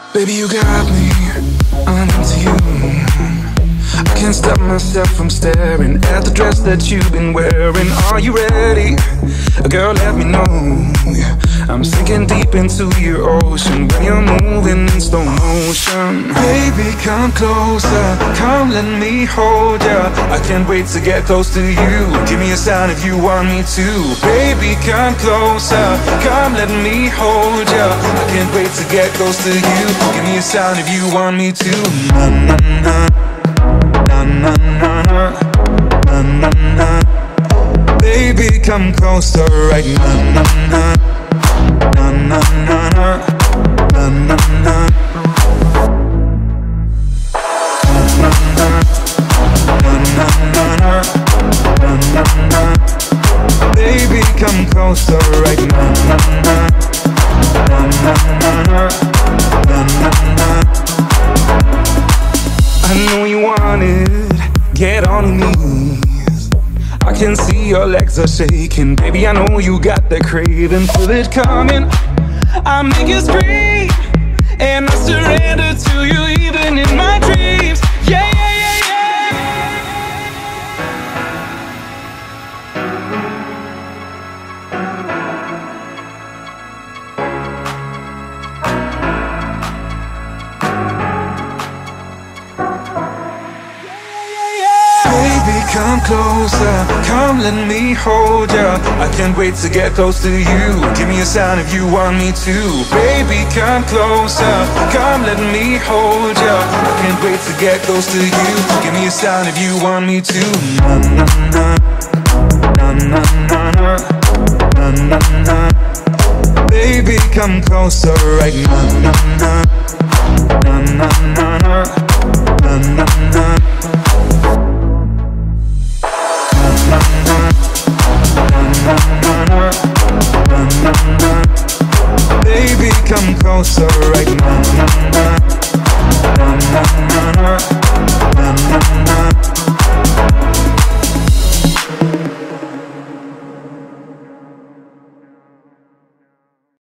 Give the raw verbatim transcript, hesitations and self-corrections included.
Baby, you got me, I'm into you. I can't stop myself from staring at the dress that you've been wearing. Are you ready? Girl, let me know. I'm sinking deep into your ocean when you're moving in slow motion. Baby, come closer, come let me hold ya. I can't wait to get close to you. Give me a sign if you want me to. Baby, come closer, come let me hold ya. I can't wait to get close to you. Give me a sign if you want me to. Na na na, na na na na, na na na. Baby, come closer right now. Na na na, na na na, na na na. Na na na, na na na, na na. Baby, come closer right now. Na na na na, na na na. I know you want it. Get on your knees. I can see your legs are shaking. Baby, I know you got that craving. Feel it coming. I make you scream, and I surrender to you even in my dreams. Yeah, yeah, yeah, yeah. Baby, come closer, come let me hold ya. I can't wait to get close to you. Give me a sign if you want me to. Baby, come closer, come let me hold ya. I can't wait to get close to you. Give me a sign if you want me to. Na na na, na na na na, na na na. Baby, come closer right now. Na na na, na na na, na na na. Na na na, na na na, na na na. Baby, come closer